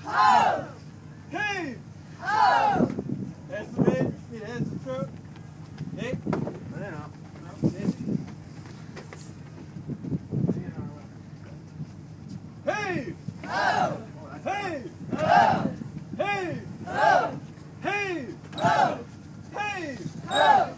Ho! Hey! Ho! Heads to bed, feet heads to truck. Hey. Hey! Ho! Hey! Ho! Hey! Ho! Hey! Ho! Hey! Ho!